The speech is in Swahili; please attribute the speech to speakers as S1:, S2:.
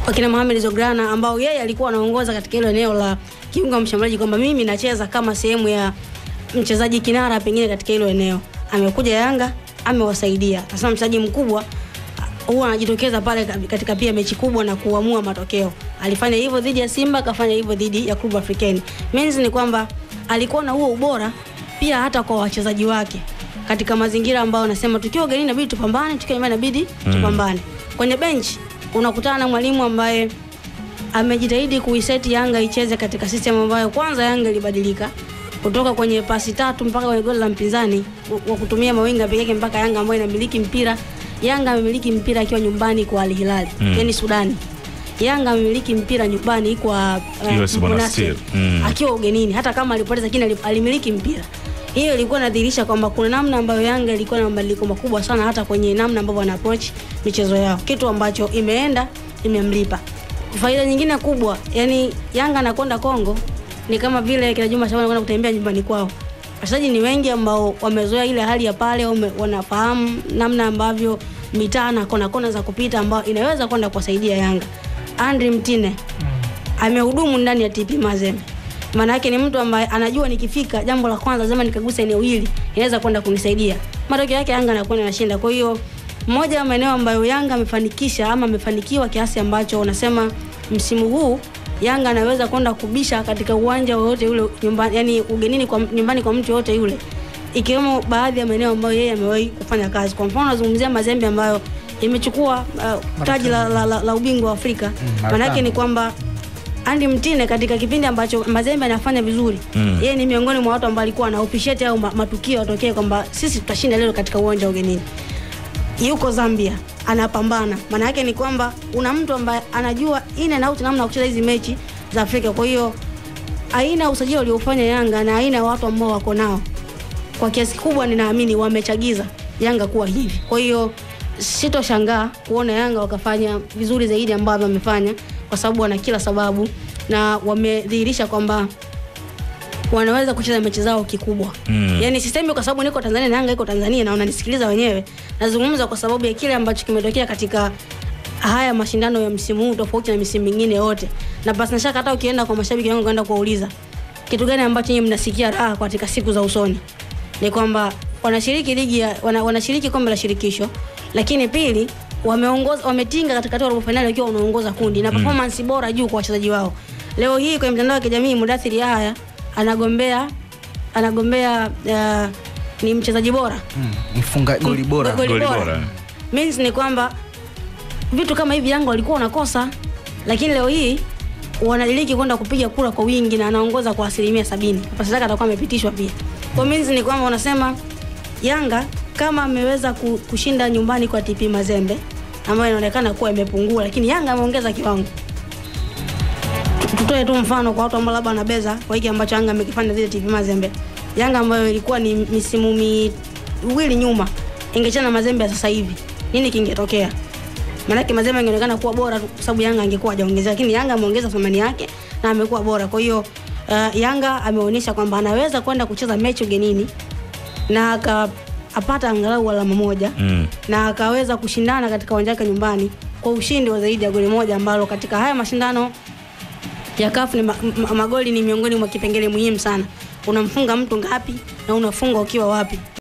S1: wakina Mohamed Zograna ambao yeye alikuwa anaongoza katika ile eneo la kiungo mshambuliaji kwamba mimi nacheza kama sehemu ya mchezaji kinara pengine katika ile eneo. Amekuja Yanga, amewasaidia. Sasa mchezaji mkubwa huwa anajitokeza pale katika pia mechi kubwa na kuamua matokeo. Alifanya hivyo dhidi ya Simba, kafanya hivyo dhidi ya Club Africain. Means ni kwamba alikuwa na huo ubora pia hata kwa wachezaji wake. Katika mazingira ambayo anasema tukiwa ugenini inabidi tupambane, tukiwa nyumbani inabidi tupambane. Kwenye bench unakutana na mwalimu ambaye amejitahidi kuiseti Yanga icheze katika system ambayo kwanza Yanga ilibadilika kutoka kwenye pasi 3 mpaka kwenye goli la mpinzani wa kutumia mawinga pekee mpaka Yanga ambayo inamiliki mpira. Yanga amemiliki mpira akiwa nyumbani kwa Al Hilal, yani Sudani. Yanga amemiliki mpira nyumbani kwa Monastir akiwa ugenini, hata kama alipoteza lakini alimiliki mpira. Hiyo ilikuwa inadhihirisha kwamba kuna namna ambayo Yanga ilikuwa na mabadiliko makubwa sana hata kwenye namna ambavyo wana approach michezo yao, kitu ambacho imemlipa. Faida nyingine kubwa, yani Yanga anakwenda Kongo ni kama vile kila Juma Shabani anakwenda kutembea nyumbani kwao. Wachezaji ni wengi ambao wamezoea ile hali ya pale, wanafahamu namna ambavyo mitaa na kona za kupita ambao inaweza kwenda kuwasaidia Yanga. Andre Mtine amehudumu ndani ya TP Mazembe. Maana yake ni mtu ambaye anajua nikifika jambo la kwanza lazima nikagusa eneo hili, inaweza kwenda kunisaidia. Matokeo yake Yanga anakwenda anashinda. Kwa hiyo moja ya maeneo ambayo Yanga amefanikisha ama amefanikiwa kiasi ambacho unasema msimu huu Yanga anaweza kwenda kubisha katika uwanja wote ule nyumbani, yani ugenini kwa nyumbani kwa mtu yote yule, ikiwemo baadhi ya maeneo ambayo yeye amewahi kufanya kazi. Kwa mfano nazungumzia Mazembe ambayo imechukua taji la ubingwa wa Afrika. Maana yake ni kwamba Andy Mtine katika kipindi ambacho Mazembe anafanya vizuri, yeye ni miongoni mwa watu ambao alikuwa na appreciate au matukio yatokee kwamba sisi tutashinda leo katika uwanja ugenini. Yuko Zambia anapambana. Maana yake ni kwamba una mtu ambaye anajua ina na out namna ya kucheza hizi mechi za Afrika. Kwa hiyo aina usajili uliofanya Yanga na aina watu ambao wako nao kwa kiasi kubwa ninaamini wamechagiza Yanga kuwa hivi. Kwa hiyo sitoshangaa kuona Yanga wakafanya vizuri zaidi ambavyo wamefanya, kwa sababu wana kila sababu na wamedhihirisha kwamba wanaweza kucheza mechi zao kikubwa. Yani sisemi kwa sababu niko Tanzania na Yanga iko Tanzania na unanisikiliza wenyewe. Nazungumza kwa sababu ya kile ambacho kimetokea katika haya mashindano ya msimu huu tofauti na misimu mingine yote. Na basi na shaka hata ukienda kwa mashabiki wangu kwenda kuuliza kitu gani ambacho nyinyi mnasikia raha katika siku za usoni, ni kwamba wanashiriki ligi ya wanashiriki kombe la shirikisho, lakini pili wametinga katika robo finali wakiwa wanaongoza kundi na performance bora juu kwa wachezaji wao. Leo hii kwa mtandao wa kijamii Mudathiri haya anagombea ni mchezaji bora,
S2: mfunga goli bora.
S1: Means ni kwamba vitu kama hivi Yanga walikuwa wanakosa, lakini leo hii wanadiliki kwenda kupiga kura kwa wingi na anaongoza kwa 70%. Hapa sasa atakuwa amepitishwa pia. Kwa means ni kwamba wanasema Yanga kama ameweza kushinda nyumbani kwa TP Mazembe ambayo inaonekana kuwa imepungua, lakini Yanga ameongeza kiwango. Tutoe tu mfano kwa watu ambao labda wanabeza kwa hiki ambacho Yanga amekifanya dhidi ya TP Mazembe. Yanga ambayo ilikuwa ni misimu miwili nyuma ingechana Mazembe sasa hivi, nini kingetokea? Maana yake Mazembe ingeonekana kuwa bora kwa sababu Yanga angekuwa hajaongeza, lakini Yanga ameongeza thamani yake na amekuwa bora. Kwa hiyo Yanga ameonyesha kwamba anaweza kwenda kucheza mechi ugenini na akapata angalau alama moja na akaweza kushindana katika uwanja wake nyumbani kwa ushindi wa zaidi ya goli moja, ambalo katika haya mashindano ya CAF ni magoli ni miongoni mwa kipengele muhimu sana. Unamfunga mtu ngapi na unafunga ukiwa wapi?